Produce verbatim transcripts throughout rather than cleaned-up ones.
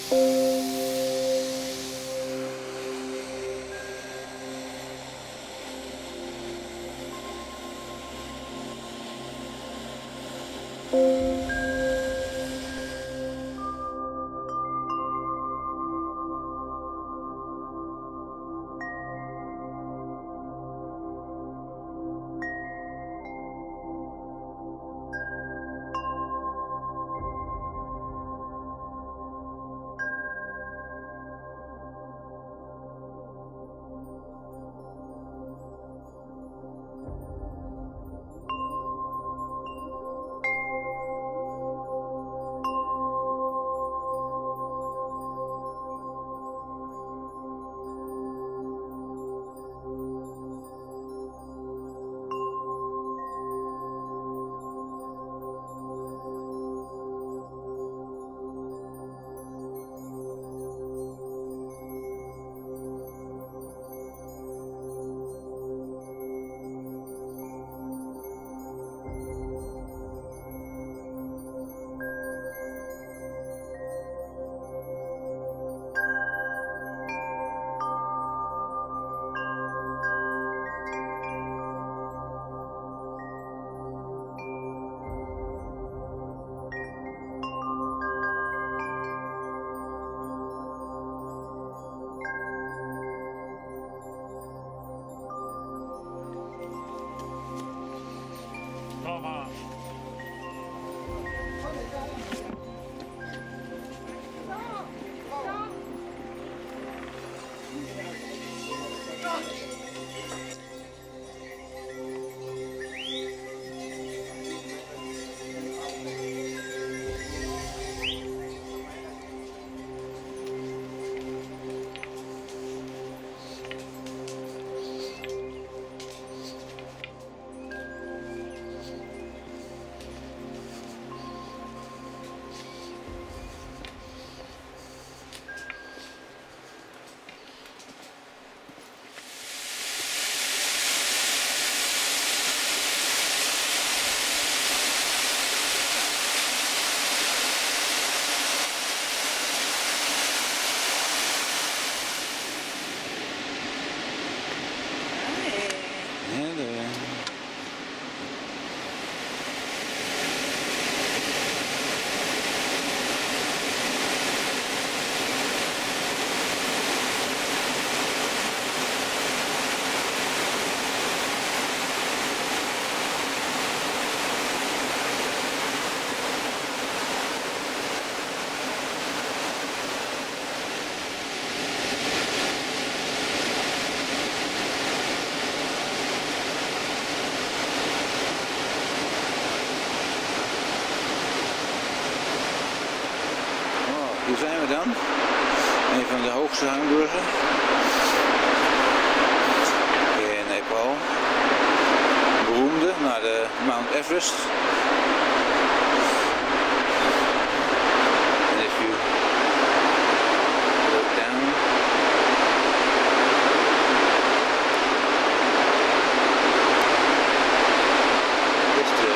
Hier zijn we dan. Een van de hoogste hangbruggen in Nepal. Beroemde naar de Mount Everest. And if you look down, just uh,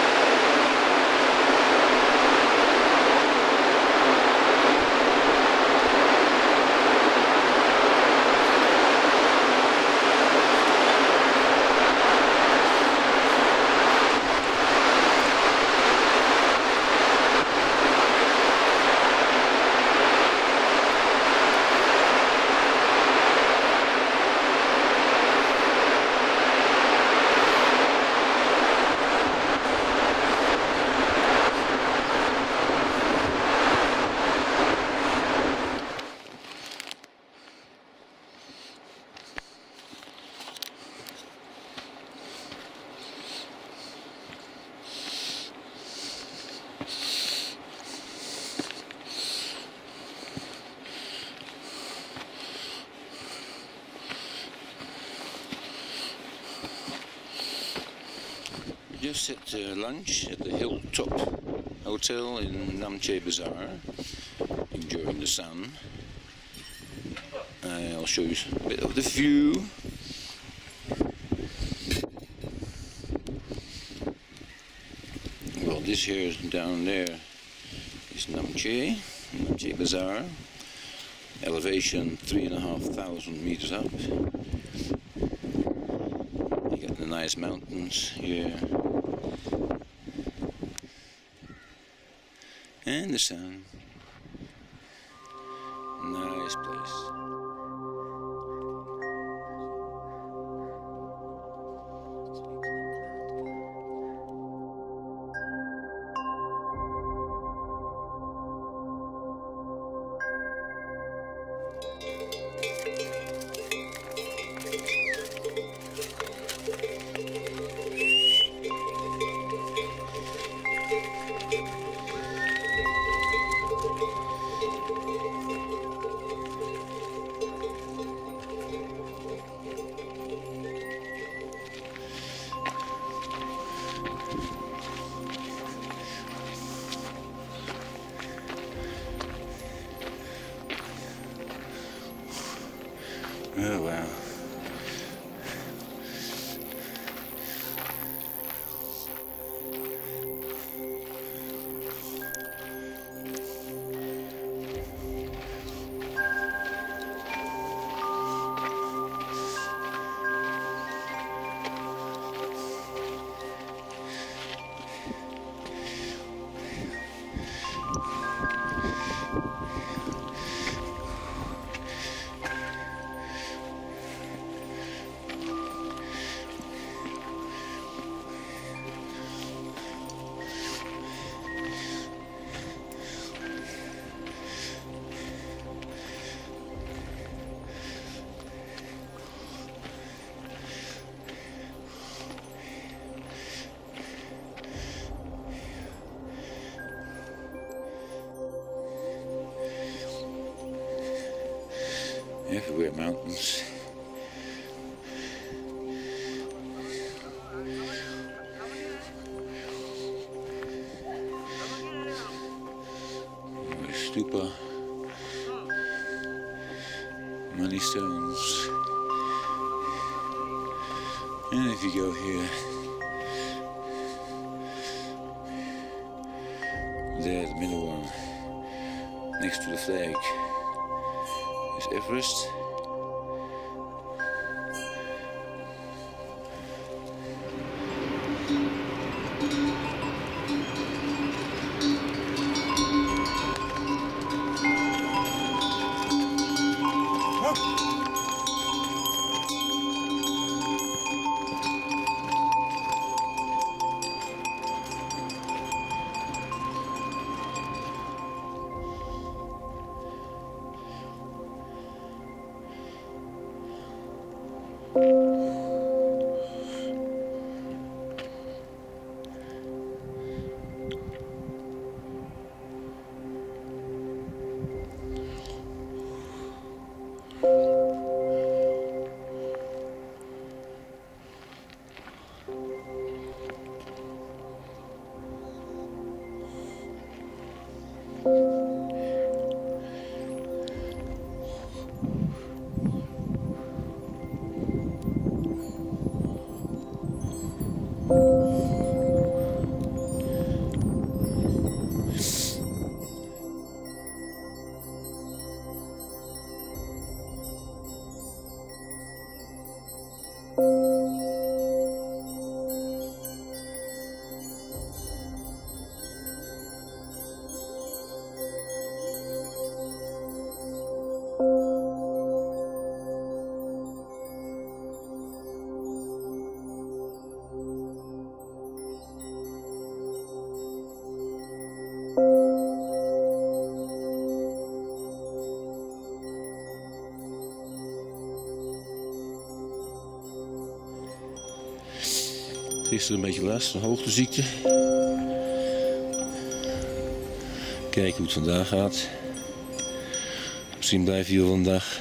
just at uh, lunch at the Hilltop Hotel in Namche Bazaar, enjoying the sun. Uh, I'll show you a bit of the view. Well, this here is down there is Namche. Namche Bazaar. Elevation three and a half thousand meters up. You get the nice mountains here. And the sun. Nice place. Oh wow. Everywhere mountains. Stupa. Many stones. And if you go here, there, the middle one, next to the flag, is Everest. Gisteren een beetje last van hoogteziekte. Kijken hoe het vandaag gaat. Misschien blijf je hier wel een dag.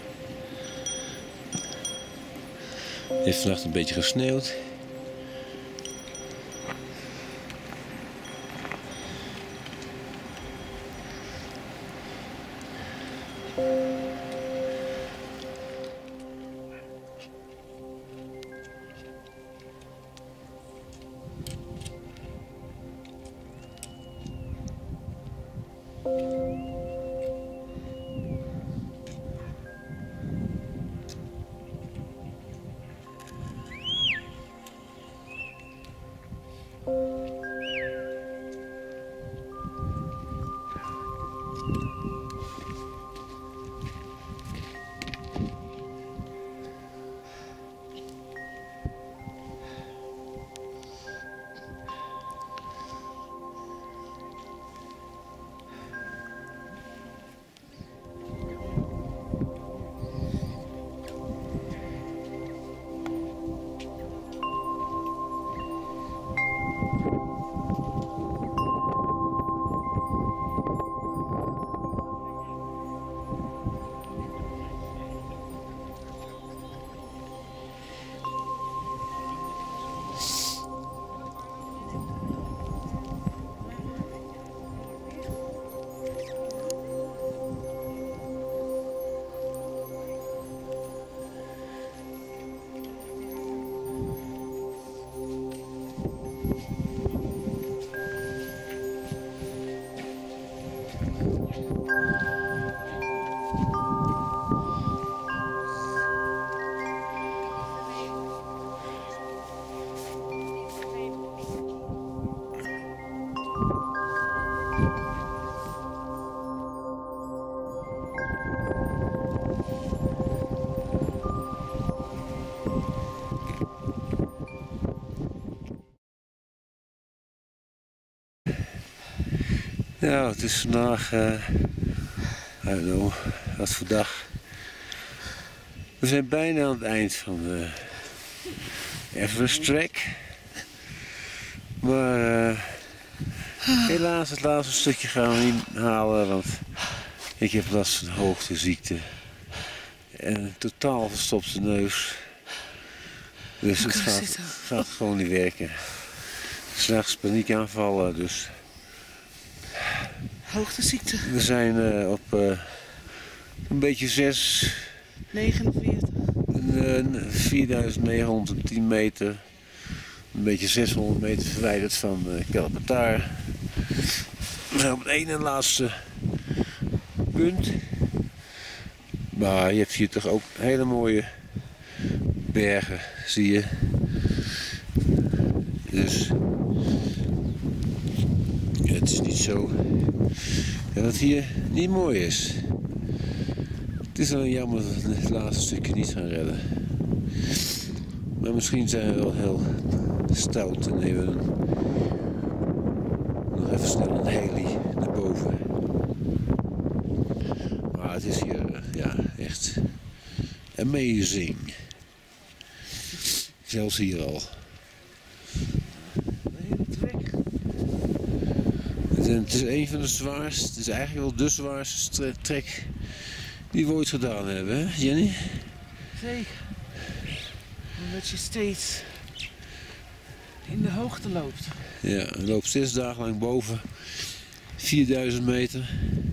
Het heeft vannacht een beetje gesneeuwd. Thank you. Nou, het is vandaag, uh, I don't know, wat voor dag. We zijn bijna aan het eind van de Everest Track. Maar uh, helaas, het laatste stukje gaan we niet halen, want ik heb last van hoogteziekte. En een totaal verstopte neus. Dus het gaat, gaat gewoon niet werken. S'nachts paniekaanvallen, dus... Hoogteziekte? We zijn uh, op uh, een beetje zes... negenenveertig. Uh, vierduizend negenhonderdtien meter. Een beetje zeshonderd meter verwijderd van uh, Kelpetar. We zijn op het ene en laatste punt. Maar je hebt hier toch ook hele mooie bergen, zie je. Dus het is niet zo dat het hier niet mooi is. Het is wel jammer dat we het laatste stukje niet gaan redden. Maar misschien zijn we wel heel stout en nemen we nog even snel een heli naar boven. Maar het is hier ja, echt amazing. Zelfs hier al. Het is een van de zwaarste, het is eigenlijk wel de zwaarste trek die we ooit gedaan hebben, hè Jenny? Zeker. Omdat je steeds in de hoogte loopt. Ja, je loopt zes dagen lang boven, vierduizend meter.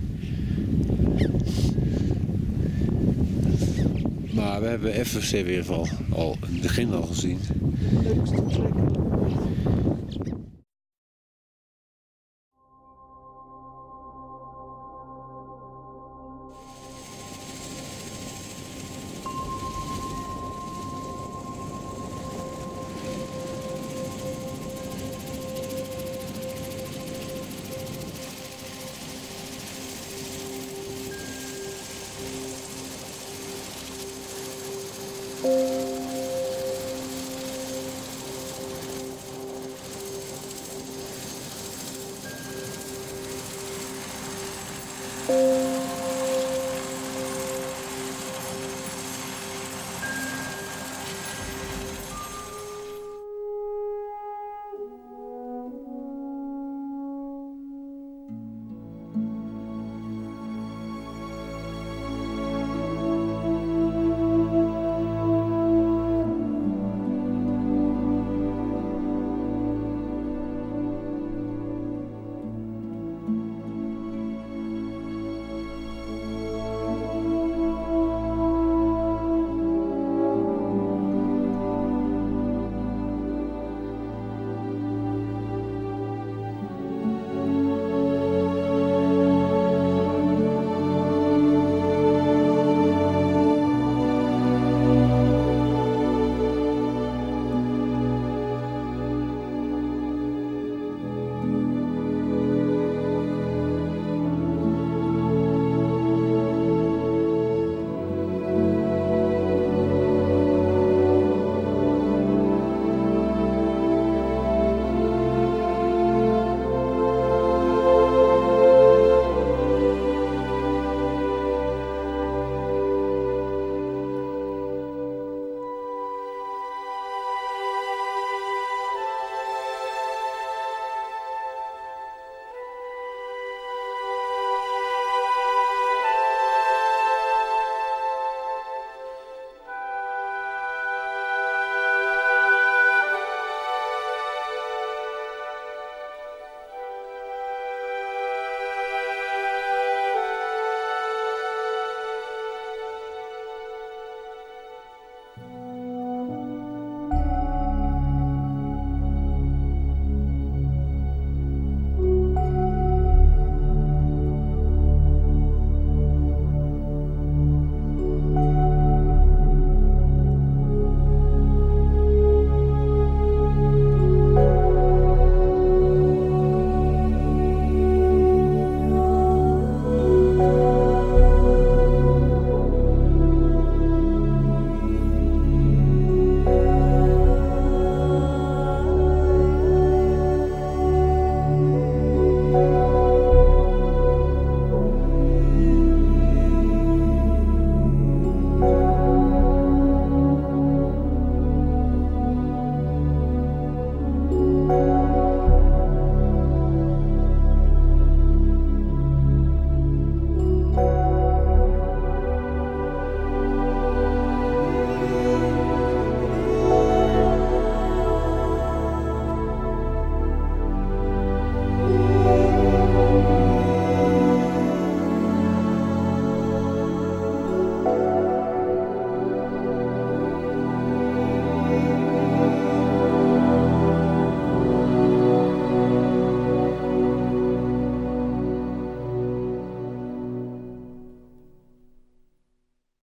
Maar we hebben Everest weer al, al in het begin al gezien. De leukste plek.